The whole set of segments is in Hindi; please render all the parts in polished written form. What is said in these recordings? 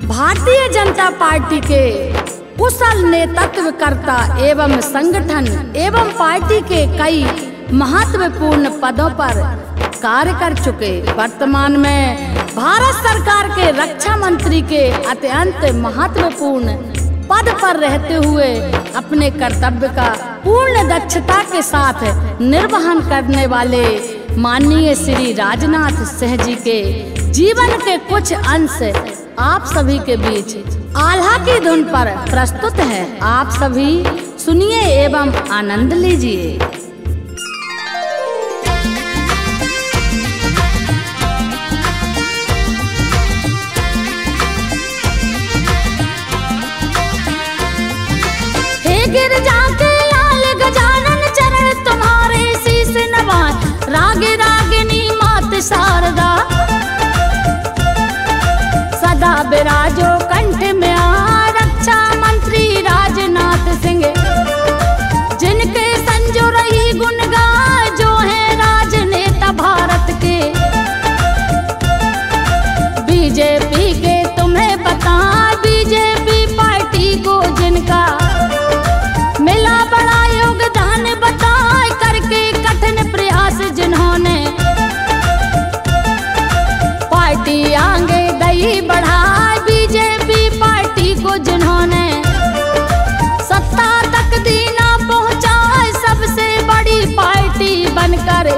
भारतीय जनता पार्टी के कुशल नेतृत्वकर्ता एवं संगठन एवं पार्टी के कई महत्वपूर्ण पदों पर कार्य कर चुके, वर्तमान में भारत सरकार के रक्षा मंत्री के अत्यंत महत्वपूर्ण पद पर रहते हुए अपने कर्तव्य का पूर्ण दक्षता के साथ निर्वहन करने वाले माननीय श्री राजनाथ सिंह जी के जीवन के कुछ अंश आप सभी के बीच आल्हा की धुन पर प्रस्तुत है। आप सभी सुनिए एवं आनंद लीजिए। गिरजा के लाल गजानन चरण तुम्हारे शीस नवाज, रागे रागिनी मात शारदा सदा विराजो कंठ में रक्षा मंत्री राजनाथ सिंह, जिनके संजो रही गुणगान जो है राजनेता भारत के। बीजेपी के तुम्हें बता, बीजेपी पार्टी को जिनका मिला बड़ा योगदान बताए, करके कठिन प्रयास जिन्होंने पार्टी आगे दई बढ़ाए। बीजेपी पार्टी को जिन्होंने सत्ता तक दीना पहुंचाए, सबसे बड़ी पार्टी बनकर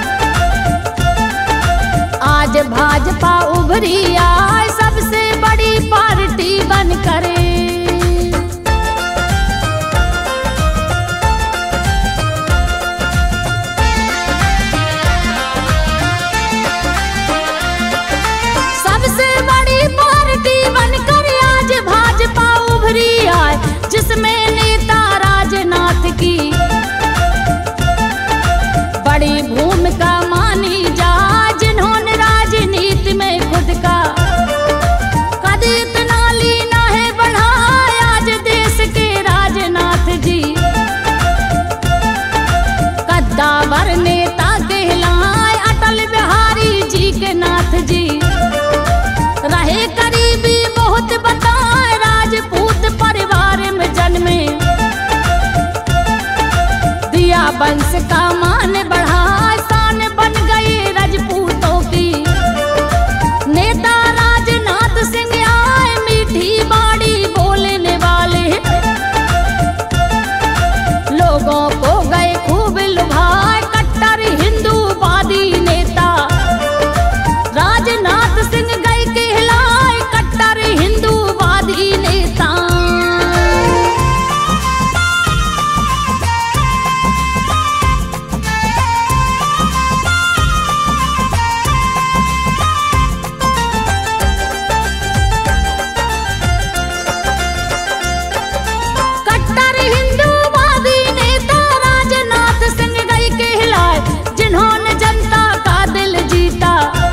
आज भाजपा उभरी आए, सबसे बड़ी पार्टी बनकर। जिसमें नेता राजनाथ की बड़ी भूमिका मानी जा, जिन्होंने राजनीति में खुद का कद इतना लीना है बढ़ाया। आज देश के राजनाथ जी कद्दावर नेता कहलाए, अटल बिहारी जी के नाथ जी रहे करीबी बहुत बताए। राजपूत परिवार में जन्मे, दिया वंश का मान बढ़ा, शान बन गई राजपूतों की। नेता राजनाथ सिंह आए, मीठी बाड़ी बोलने वाले, लोगों को गए खूब लुभाए। कट्टर हिंदूवादी नेता राजनाथ सिंह गए कहलाए, कट्टर हिंदूवादी नेता। कट्टर हिंदूवादी नेता राजनाथ सिंह गए कहलाए, जिन्होंने जनता का दिल जीता।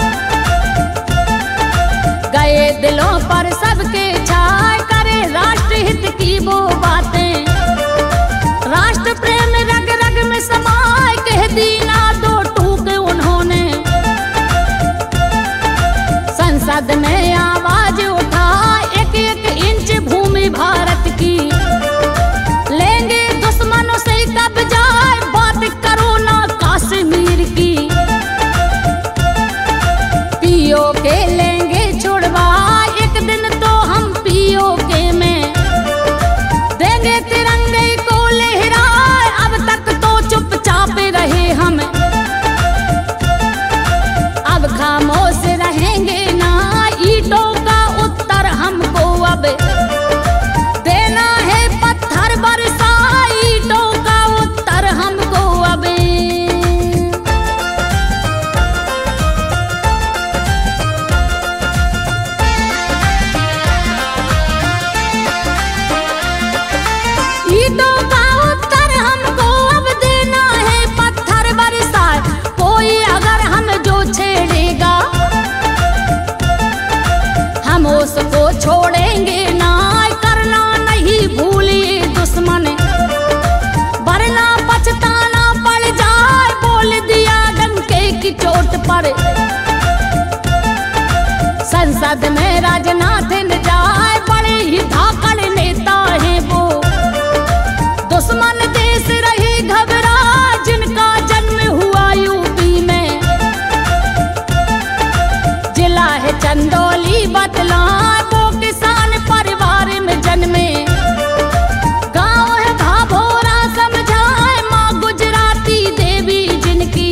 गए दिलों पर सबके छाए, करे राष्ट्र हित की वो बातें, राष्ट्र प्रेम रग रग में समाए। कह दी ना दो टूक उन्होंने, संसद में आवाज उठा, एक एक इंच भूमि भारत की लेंगे दुश्मनों से कब्जा। बात करो ना कश्मीर की, पीओ के लेंगे छुड़वा, एक दिन तो हम पीओ के में देंगे तिरंगे को लहराए। अब तक तो चुपचाप रहे हम, अब खामोश रहेंगे ना। ईंटों का उत्तर हमको अब देना है, पत्थर बरसा, ईंटों का उत्तर हमको अब। ईंटों का उत्तर हमको अब देना है, पत्थर बरसाए। कोई अगर हम जो छेड़ेगा, हम उसको छोड़ेंगे ना। करना नहीं भूलिए दुश्मन, वरना पछताना पड़ जाए। बोल दिया डंके की चोट पर, संसद में राजनाथ ने जा बतलाए वो किसान परिवार में जन्मे। गाँव है भाभोरा समझाए माँ गुजराती देवी जिनकी।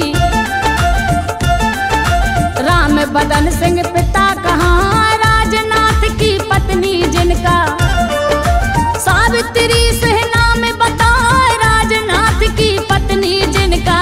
राम बदन सिंह पिता कहाँ राजनाथ की पत्नी जिनका। सावित्री से नाम बताए राजनाथ की पत्नी जिनका।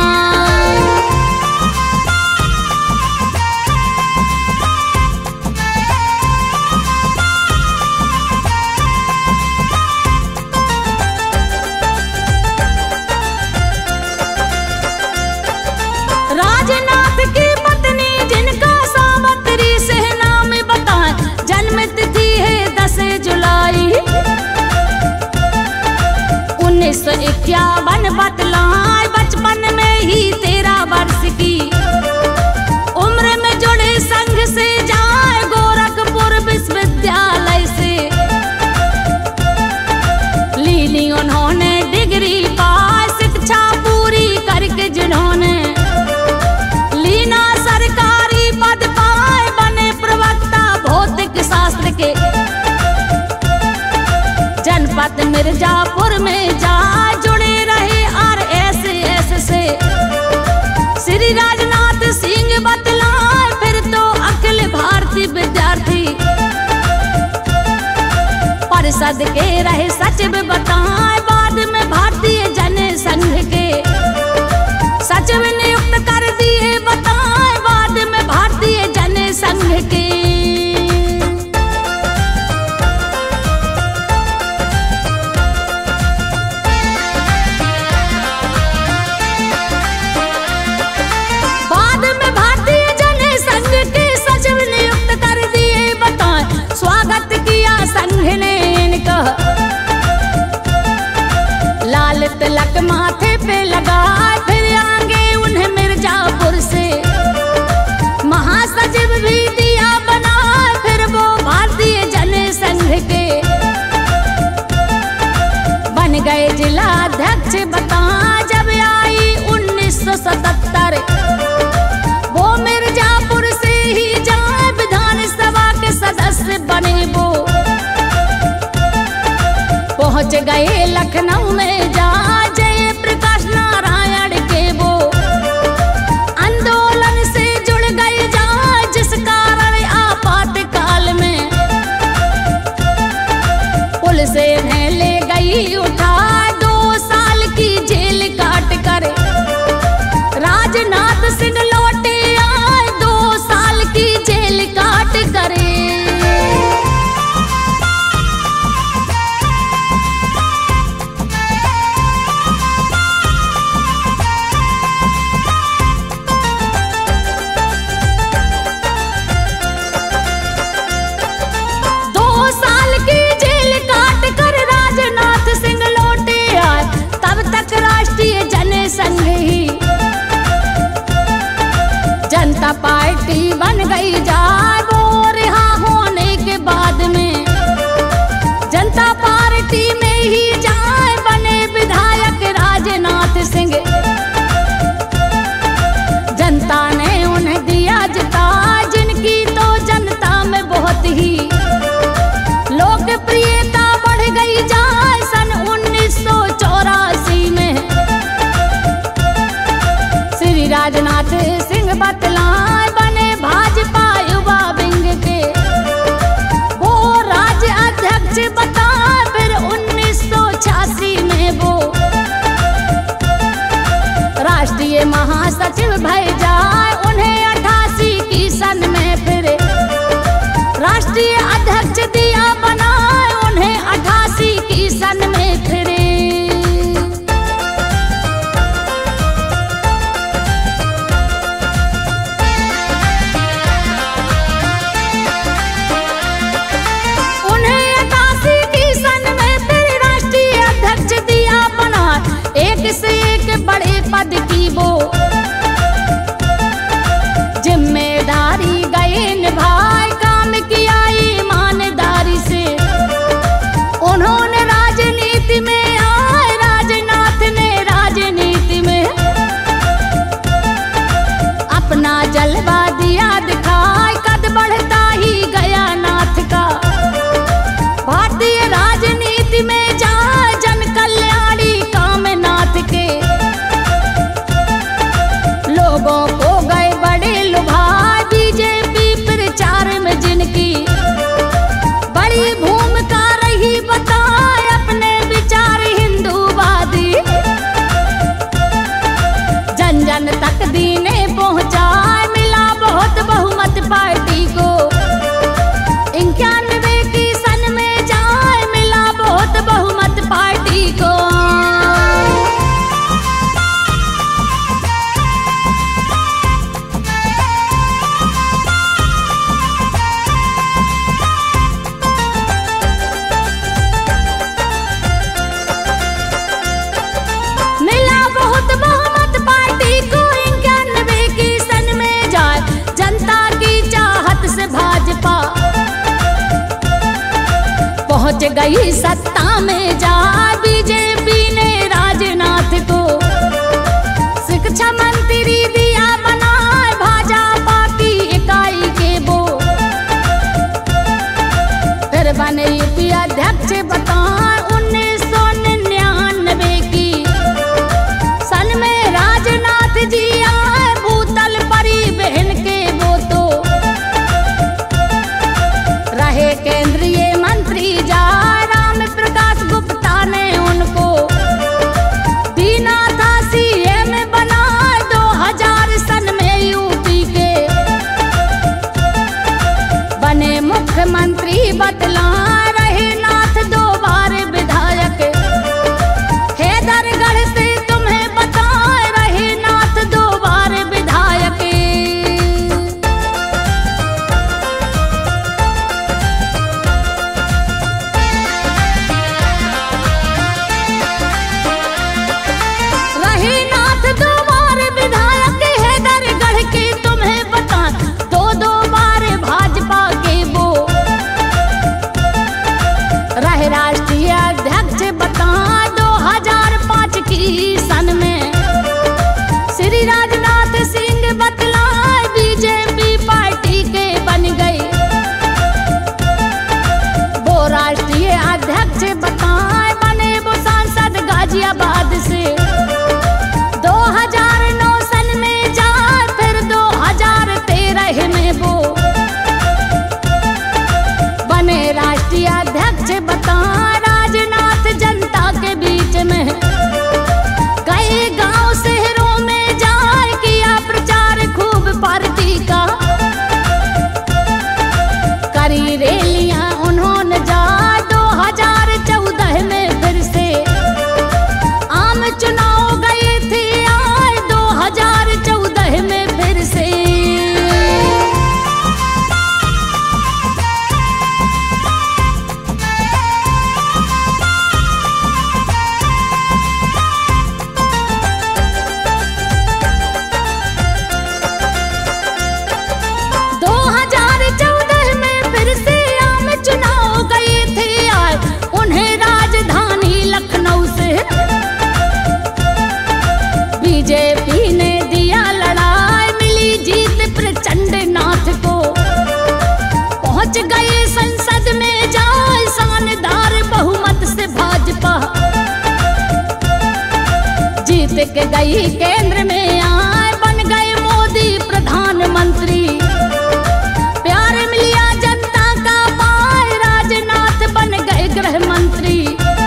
राजनाथ की पत्नी जिनका सावित्री से नाम बताए। जन्म तिथि है 10 जुलाई 1951 बतलाए। बचपन में ही 13 वर्ष की उम्र में जुड़े संघ से जाए गोरखपुर विश्वविद्यालय से। लीली उन्होंने डिग्री पाई शिक्षा पूरी करके जिन्होंने। लीना सरकारी पद पाए बने प्रवक्ता भौतिक शास्त्र के। जनपद मिर्जापुर में जा जुड़े रहे RSS से। श्री राजनाथ सिंह बतलाए फिर तो अखिल भारतीय विद्यार्थी परिषद के रहे सचिव बताए। बाद में भारतीय जन संघ के सचिव नियुक्त कर दिए बताए। बाद में भारतीय जन संघ के। बाद में भारतीय जन संघ के सचिव नियुक्त कर दिए बताए। स्वागत किया संघ ने इनका। लाल तिलक माथे पे लगाए फिर आगे उन्हें मिर्जापुर से महासचिव भी दिया बनाए। फिर वो भारतीय जन संघ के बन गए जिला अध्यक्ष बता। जब आई 1977 वो मिर्जापुर से ही जाए विधानसभा के सदस्य बने। वो पहुंच गए लखनऊ में जा जय प्रकाश नारायण के। वो आंदोलन से जुड़ गए जा जिस कारण आपातकाल में पुलिस से ले गई उठा। 2 साल की जेल काट कर राजनाथ सिंह लौटे आए। 2 साल की जेल काट करे। संघ ही जनता पार्टी बन गई जा। वो रिहा होने के बाद में जनता पार्टी में ही जाए बने विधायक राजनाथ सिंह। जनता ने उन्हें दिया जिता जिनकी तो जनता में बहुत ही लोकप्रियता बढ़ गई जाए। सन 1984 में श्री राजनाथ सिंह बतलाए बने भाजपा युवा विंग के। वो राज्य अध्यक्ष बता। फिर 1986 में वो राष्ट्रीय महासचिव भय जाए। उन्हें 88 की सन में फिर राष्ट्रीय अध्यक्ष दिया बनाए। उन्हें 88 की सन में फिर से एक बड़े पद की वो जिम्मेदारी गए निभाए। काम किया ईमानदारी पहुंच गई सत्ता में जा बीजेपी ने राजनाथ को शिक्षा मंत्री दिया बनाए भाजपा की इकाई के वो। फिर बने यूपी अध्यक्ष बताए 1999 की सन में राजनाथ जी आए भूतल परिवहन के वो तो रहे केंद्रीय मंत्री जा राम प्रकाश गुप्ता ने उनको दीना था सीएम बना 2000 सन में यूपी के बने मुख्यमंत्री बतला रहे नाथ 2 बार विधायक हैदरगढ़ से तुम्हें बता रहे नाथ 2 बार विधायक। रहे नाथ 2 बार विधायक हैदरगढ़ के तुम्हें बता 2 बार भाजपा के वो रहे राष्ट्रीय अध्यक्ष बता 2005 की सन में श्री राजनाथ सिंह बतला बीजेपी पार्टी के बन गए वो राष्ट्रीय अध्यक्ष बताए बने वो सांसद गाजियाबाद से 2009 सन में जाए फिर 2013 में वो बने राष्ट्रीय अध्यक्ष बता राजनाथ जनता के बीच में कई गांव शहरों में जाए किया प्रचार खूब पार्टी का करी रैलियां उन्होंने जा 2014 में फिर से आम चुनाव गए थे आए 2014 में फिर से। बीजेपी ने दिया लड़ाई मिली जीत प्रचंड नाथ को पहुंच गए संसद में जाए शानदार बहुमत से भाजपा जीत के गई केंद्र में आए बन गए मोदी प्रधानमंत्री प्यार मिलिया जनता का पाए राजनाथ बन गए गृह मंत्री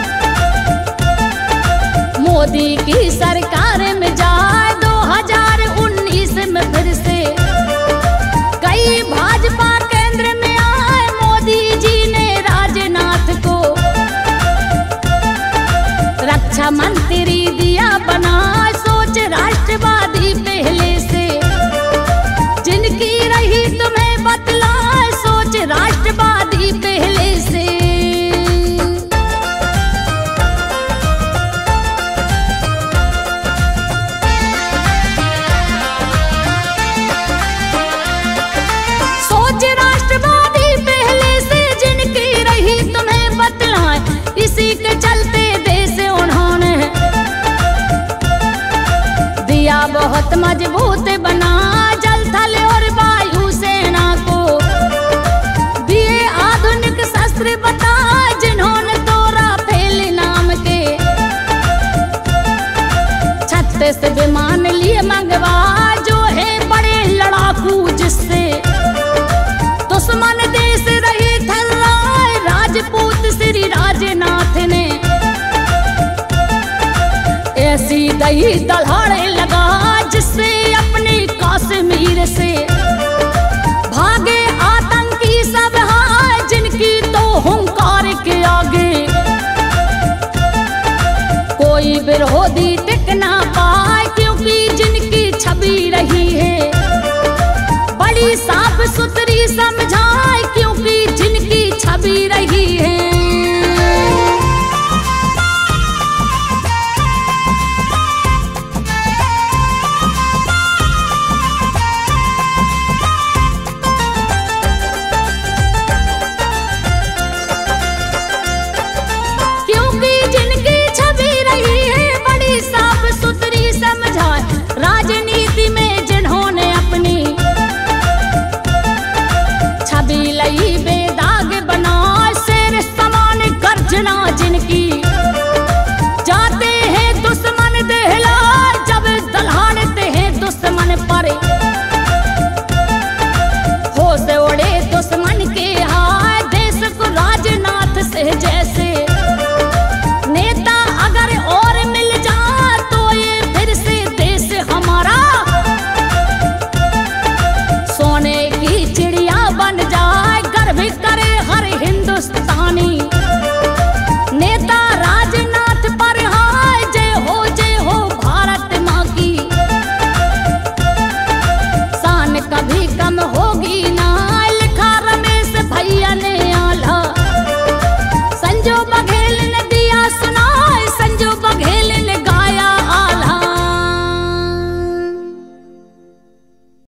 मोदी की सरकार में जाए 2019 में फिर से कई भाजपा केंद्र में आए मोदी जी ने राजनाथ को रक्षा मंत्री दिया बना सोच राष्ट्रवादी पहले से जिनकी रही तुम्हें बतला सोच राष्ट्रवादी पहले से। इसी के चलते देश उन्होंने दिया बहुत मजबूत बना जल थल और वायु सेना को दिए आधुनिक शस्त्र बता जिन्होंने तोड़ा फेल नाम के 36 विमान लिए मंगवा जो है बड़े लड़ाकू जिससे दुश्मन देश रहे थर्राए राजपूत श्री राजनाथ ने ऐसी दही दहाड़े लगा जिससे अपने कश्मीर से भागे आतंकी सब हाय जिनकी तो हुंकार के आगे कोई विरोधी टिक ना पाए क्योंकि जिनकी छवि रही है बड़ी साफ सुथरी